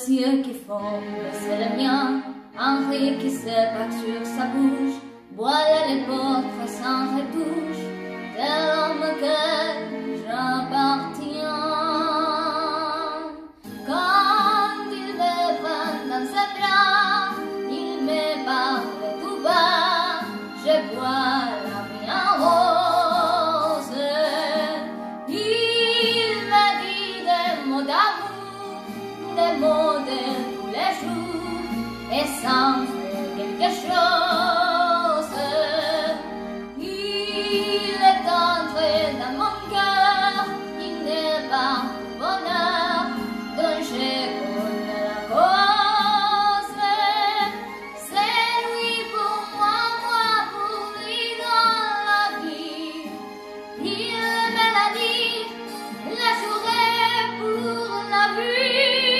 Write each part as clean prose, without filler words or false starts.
cieux qui font baisser le mien, un rire qui se bat sur sa bouche, voilà les portraits sans retouche de l'homme que j'appartiens. Quand il me prend dans ses bras, il me parle tout bas, je bois la vie en rose. Il me dit des mots d'amour, des mots de tous les jours, et ça me fait quelque chose. Il est entré dans mon cœur, il n'est pas le bonheur dont j'ai connu la cause. C'est lui pour moi pour lui dans la vie. Il me l'a dit, la journée pour la vie.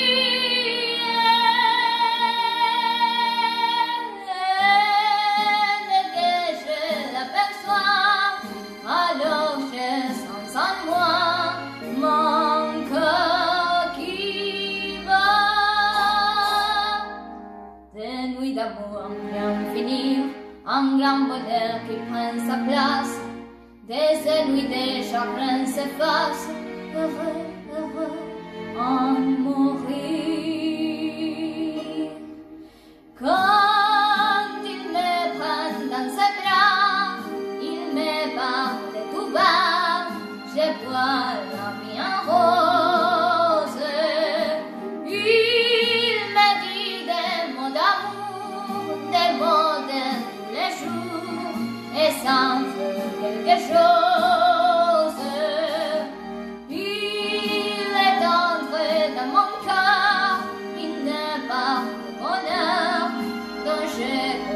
Dès que je l'aperçois, alors je sens en moi mon cœur qui bat. Des nuits d'amour qui en finir, un grand bonheur qui prend sa place, des nuits de chagrin s'effacent, heureux, heureux, en mourir. Quand il me prend dans ses bras, il me parle tout bas, je bois la vie en rose. Il me dit des mots d'amour, des mots de tous les jours, et ça me fait quelque chose. Il est entré dans mon cœur, il n'est pas le bonheur dont j'ai